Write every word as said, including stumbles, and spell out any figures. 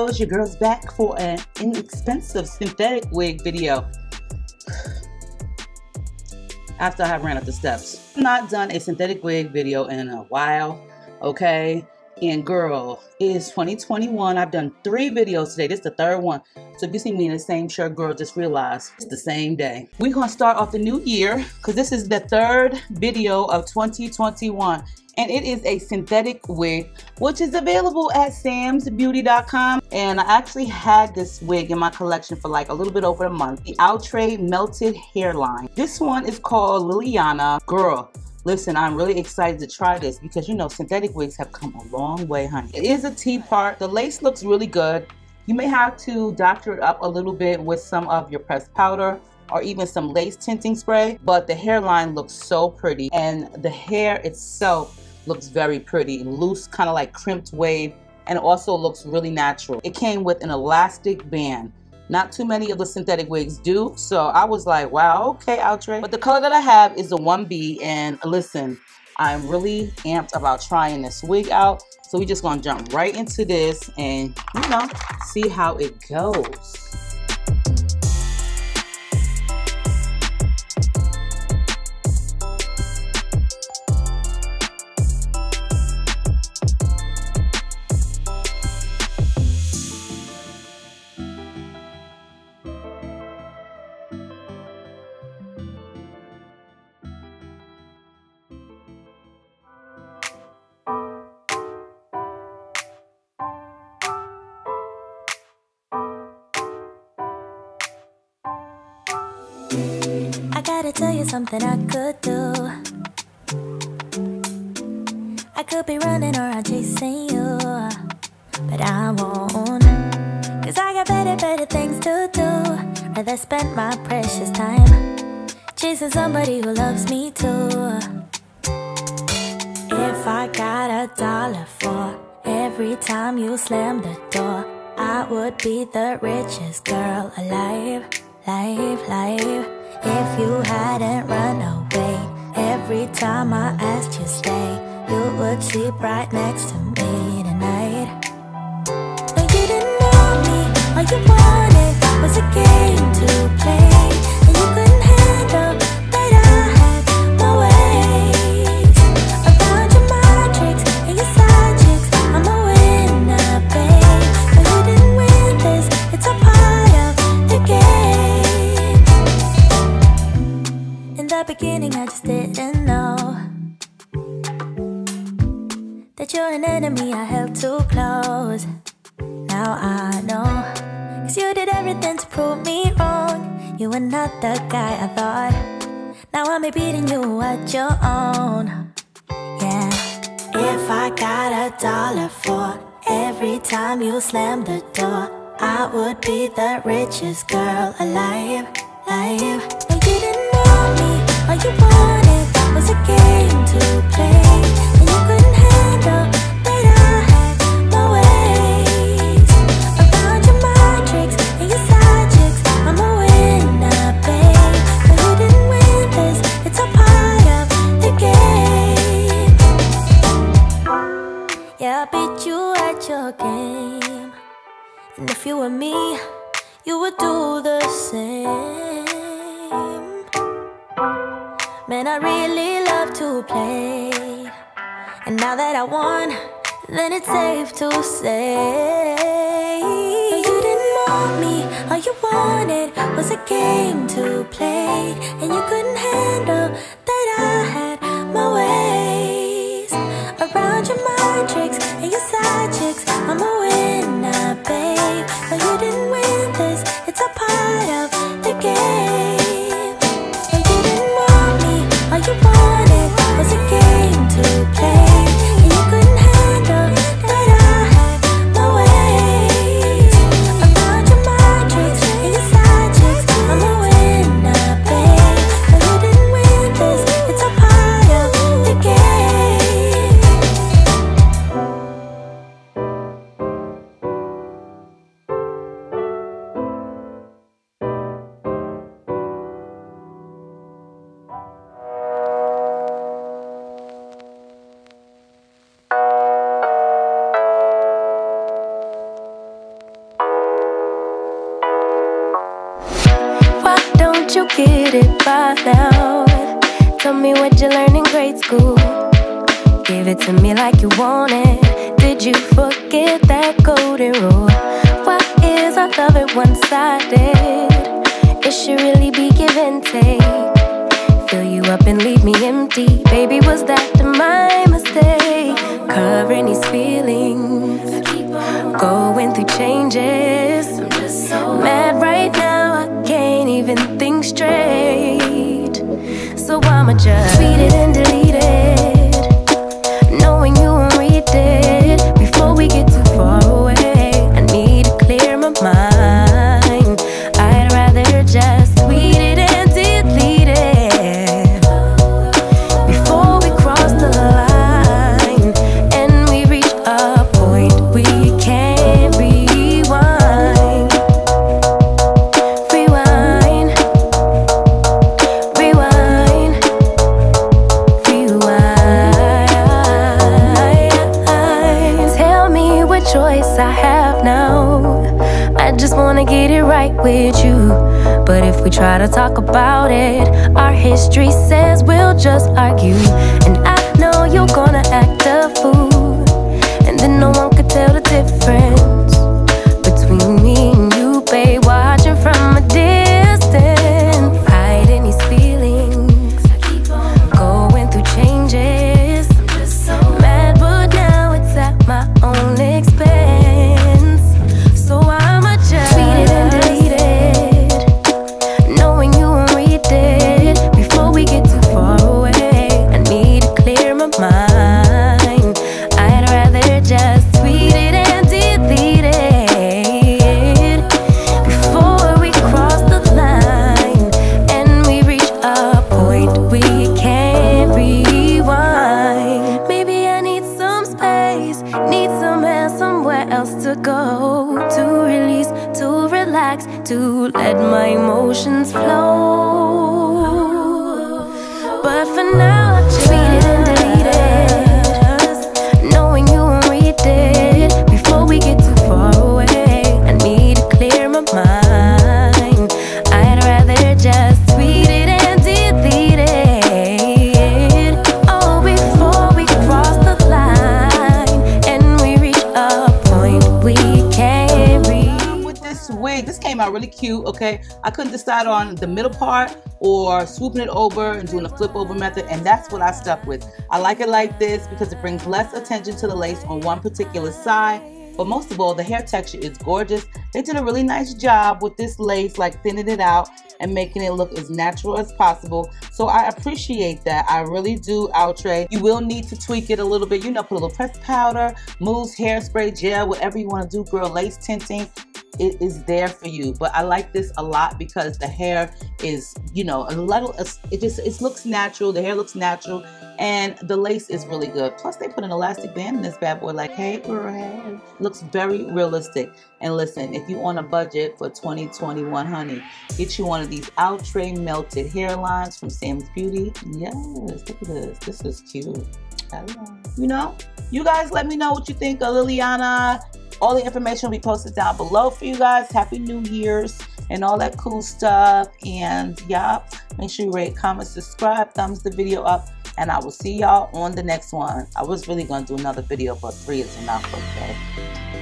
it's your girl's back for an inexpensive synthetic wig video. After I have ran up the steps. I've not done a synthetic wig video in a while, okay? And girl, it is twenty twenty-one. I've done three videos today. This is the third one. So if you see me in the same shirt, girl, just realize it's the same day. We're gonna start off the new year because this is the third video of twenty twenty-one. And it is a synthetic wig, which is available at Sam's Beauty dot com. And I actually had this wig in my collection for like a little bit over a month. The Outre Melted Hairline. This one is called Liliana. Girl, listen, I'm really excited to try this because, you know, synthetic wigs have come a long way, honey. It is a T-part. The lace looks really good. You may have to doctor it up a little bit with some of your pressed powder or even some lace tinting spray, but the hairline looks so pretty and the hair itself looks very pretty, loose, kind of like crimped wave, and it also looks really natural. It came with an elastic band. Not too many of the synthetic wigs do, so I was like, wow, okay, Outre. But the color that I have is the one B, and listen, I'm really amped about trying this wig out. So we're just gonna jump right into this and, you know, see how it goes. I gotta tell you something I could do. I could be running around chasing you, but I won't, cause I got better, better things to do. Rather spend my precious time chasing somebody who loves me too. If I got a dollar for every time you slam the door, I would be the richest girl alive, life, life. If you hadn't run away every time I asked you stay, you would sleep right next to me tonight. No, you didn't want me, all you wanted was a game to play, and you couldn't handle that I had my ways. Around your mind tricks and your side chicks, I'm a winner, babe. But you didn't win this, it's a part of the game. In the beginning I just didn't know that you're an enemy I held too close. Now I know, cause you did everything to prove me wrong. You were not the guy I thought. Now I'm beating you at your own. Yeah. If I got a dollar for every time you slam the door, I would be the richest girl alive, live. And you didn't want me, all you wanted was a game to play, and you couldn't handle that I had my ways. Around your mind tricks and your side chicks, I'm a winner, babe. But you didn't win this, it's a part of the game. Yeah, I beat you at your game, and if you were me, you would do the same. Man, I really love to play, and now that I won, then it's safe to say, no, you didn't want me, all you wanted was a game to play, and you couldn't handle that I had my ways. Around your mind tricks and your side chicks, I'm a winner, babe. No, you didn't win this, it's a part of the game. All you wanted was a game to play, and you couldn't handle that I had my ways. Around your mind tricks and your side chicks, I'm a winner, babe. No, you didn't win this, get it by now. Tell me what you learned in grade school. Give it to me like you want it. Did you forget that golden rule? Why is our love at one-sided? It should really be give and take. Fill you up and leave me empty. Baby, was that my mistake? Covering these feelings, going through changes. I'm just so mad right now, I can't even think straight. So I'ma just tweet it and delete it, knowing you won't read it before we get too far away. I need to clear my mind. I'd rather just tweet it and delete it before we cross the line and we reach a point we can't rewind. Rewind, rewind, rewind. Tell me what choice I have now. I just wanna get it right with you. But if we try to talk about it, our history says we'll just argue. And I know you're gonna act a fool, and then no one could tell the difference between me and you, babe. Watching from a distance, hiding these feelings, going through changes. I'm just so mad, but now it's at my own expense. So I'ma just tweet it and delete it, knowing you won't read it before we get too far away. I need to clear my mind. I'd rather just tweet it and delete it before we cross the line and we reach a point we can't rewind. Maybe I need some space, need somewhere, somewhere else to go, to release, to relax, to let my emotions flow. But for now, I just tweet it and delete it, knowing you won't read it before we get too far away. I need to clear my mind. I'd rather just tweet it and delete it, oh, before we cross the line and we reach a point we can't reach. With this wig, this came out really cute. Okay, I couldn't decide on the middle part or swooping it over and doing a flip over method, and that's what I stuck with. I like it like this because it brings less attention to the lace on one particular side, but most of all, the hair texture is gorgeous. They did a really nice job with this lace, like thinning it out and making it look as natural as possible. So I appreciate that. I really do, Outre. You will need to tweak it a little bit, you know, put a little pressed powder, mousse, hairspray, gel, whatever you want to do, girl. Lace tinting, it is there for you. But I like this a lot because the hair is, you know, a little, it just, it looks natural. The hair looks natural and the lace is really good. Plus they put an elastic band in this bad boy, like, hey, girl, hey. Looks very realistic. And listen, if you on a budget for twenty twenty-one, honey, get you one of these Outre melted hairlines from Sam's Beauty. Yes, look at this. This is cute. Hello. You know, you guys let me know what you think of Liliana. All the information will be posted down below for you guys. Happy New Year's and all that cool stuff. And yeah, make sure you rate, comment, subscribe, thumbs the video up, and I will see y'all on the next one. I was really going to do another video, but three is enough, okay?